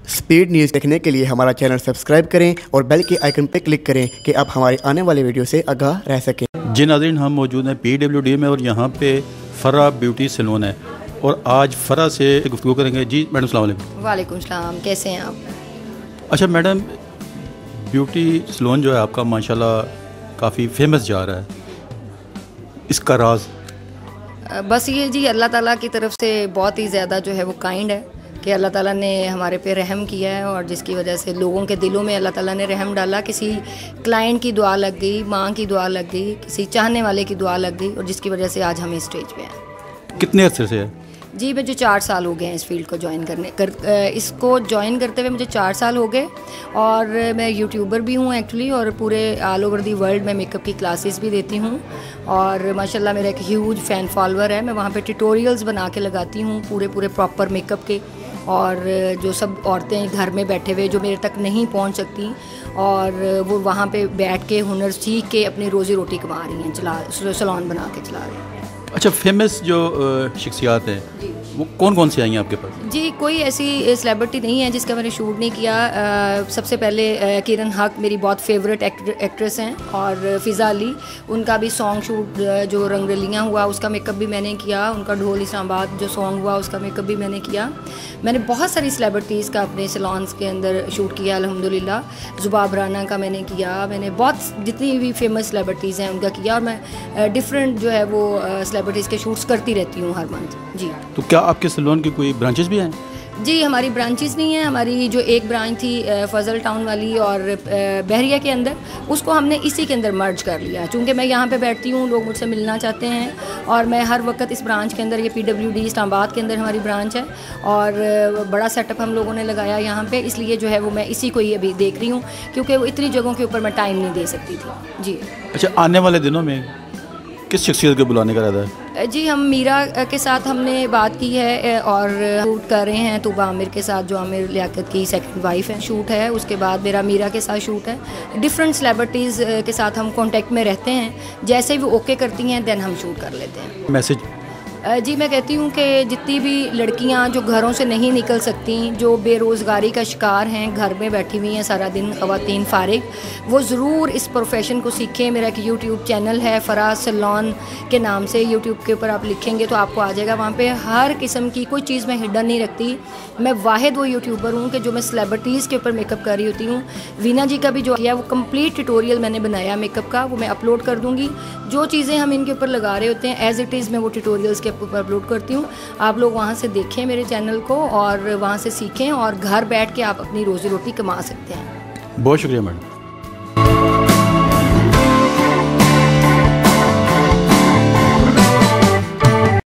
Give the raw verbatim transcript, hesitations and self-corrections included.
Speed news देखने के लिए हमारा चैनल सब्सक्राइब करें और बेल के आइकन पर क्लिक करें कि आप हमारे आने वाले वीडियो से आगाह रह सकें। जी नाज़रीन, हम मौजूद हैं पी डब्ल्यू डी में और यहाँ पे फ़रा ब्यूटी सैलून है और आज फ़रा से गुफ्तगू करेंगे। जी मैडम सलाम अलैकुम। वालेकुम सलाम, कैसे हैं आप? अच्छा मैडम, ब्यूटी सैलून जो है आपका माशाल्लाह काफ़ी फेमस जा रहा है, इसका राज? बस ये जी अल्लाह ताला की तरफ से बहुत ही ज़्यादा जो है वो काइंड है कि अल्लाह ताला ने हमारे पे रहम किया है और जिसकी वजह से लोगों के दिलों में अल्लाह ताला ने रहम डाला। किसी क्लाइंट की दुआ लग गई, माँ की दुआ लग गई, किसी चाहने वाले की दुआ लग गई और जिसकी वजह से आज हम इस स्टेज पे हैं। कितने अर्से से है? जी मुझे चार साल हो गए हैं इस फील्ड को ज्वाइन करने कर इसको ज्वाइन करते हुए मुझे चार साल हो गए और मैं यूट्यूबर भी हूँ एक्चुअली और पूरे ऑल ओवर दी वर्ल्ड में मेकअप की क्लासेस भी देती हूँ और माशाल्लाह मेरा एक ह्यूज फ़ैन फॉलोअर है। मैं वहाँ पे ट्यूटोरियल्स बना के लगाती हूँ पूरे पूरे प्रॉपर मेकअप के, और जो सब औरतें घर में बैठे हुए जो मेरे तक नहीं पहुँच सकती और वो वहाँ पे बैठ के हुनर सीख के अपनी रोज़ी रोटी कमा रही हैं, चला सैलून बना के चला रही हैं। अच्छा, फेमस जो शख्सियात हैं वो कौन कौन सी आई हैं आपके पास? जी कोई ऐसी सेलिब्रिटी नहीं है जिसका मैंने शूट नहीं किया। आ, सबसे पहले आ, किरण हक मेरी बहुत फेवरेट एक्टर, एक्ट्रेस हैं और फ़िज़ा अली, उनका भी सॉन्ग शूट जो रंगरलियाँ हुआ उसका मेकअप भी मैंने किया। उनका ढोल इस्लामाबाद जो सॉन्ग हुआ उसका मेकअप भी मैंने किया। मैंने बहुत सारी सेलिब्रिटीज़ का अपने सैलून्स के अंदर शूट किया अल्हम्दुलिल्लाह। ज़ुबाब राना का मैंने किया, मैंने बहुत जितनी भी फेमस सेलिब्रिटीज़ हैं उनका किया और मैं डिफरेंट जो है वो सेलिब्रिटीज़ के शूट्स करती रहती हूँ हर मंथ। जी तो क्या आपके सैलून की कोई ब्रांचेस भी हैं? जी हमारी ब्रांचेस नहीं है। हमारी जो एक ब्रांच थी फजल टाउन वाली और बहरिया के अंदर, उसको हमने इसी के अंदर मर्ज कर लिया। चूँकि मैं यहाँ पे बैठती हूँ, लोग मुझसे मिलना चाहते हैं और मैं हर वक्त इस ब्रांच के अंदर, ये पी डब्ल्यू डी इस्लामाबाद के अंदर हमारी ब्रांच है और बड़ा सेटअप हम लोगों ने लगाया यहाँ पे, इसलिए जो है वो मैं इसी को ही अभी देख रही हूँ क्योंकि वो इतनी जगहों के ऊपर मैं टाइम नहीं दे सकती थी। जी अच्छा, आने वाले दिनों में किस शख्सियत को बुलाने का इरादा है? जी हम मीरा के साथ हमने बात की है और शूट कर रहे हैं तूबा आमिर के साथ, जो आमिर लियाकत की सेकंड वाइफ है, शूट है। उसके बाद मेरा मीरा के साथ शूट है। डिफरेंट सेलिब्रिटीज़ के साथ हम कांटेक्ट में रहते हैं, जैसे ही वो ओके करती हैं देन हम शूट कर लेते हैं। मैसेज? जी मैं कहती हूँ कि जितनी भी लड़कियाँ जो घरों से नहीं निकल सकती, जो बेरोज़गारी का शिकार हैं, घर में बैठी हुई हैं सारा दिन ख़वातीन फारिग, वो ज़रूर इस प्रोफेशन को सीखें। मेरा एक यूट्यूब चैनल है फ़रा सैलून के नाम से, यूट्यूब के ऊपर आप लिखेंगे तो आपको आ जाएगा। वहाँ पे हर किस्म की कोई चीज़ मैं हिडन नहीं रखती। मैं वाहिद वो यूट्यूबर हूँ कि जो मैं सेलिब्रिटीज़ के ऊपर मेकअप कर रही होती हूँ। वीना जी का भी जो है वो कम्प्लीट ट्यूटोरियल मैंने बनाया मेकअप का, वो मैं अपलोड कर दूँगी। जो चीज़ें हम इनके ऊपर लगा रहे होते हैं एज़ इट इज़ मैं वो ट्यूटोरियल्स के ऊपर अपलोड करती हूँ। आप लोग वहाँ से देखें मेरे चैनल को और वहाँ से सीखें और घर बैठ के आप अपनी रोज़ी रोटी कमा सकते हैं। बहुत शुक्रिया मैडम।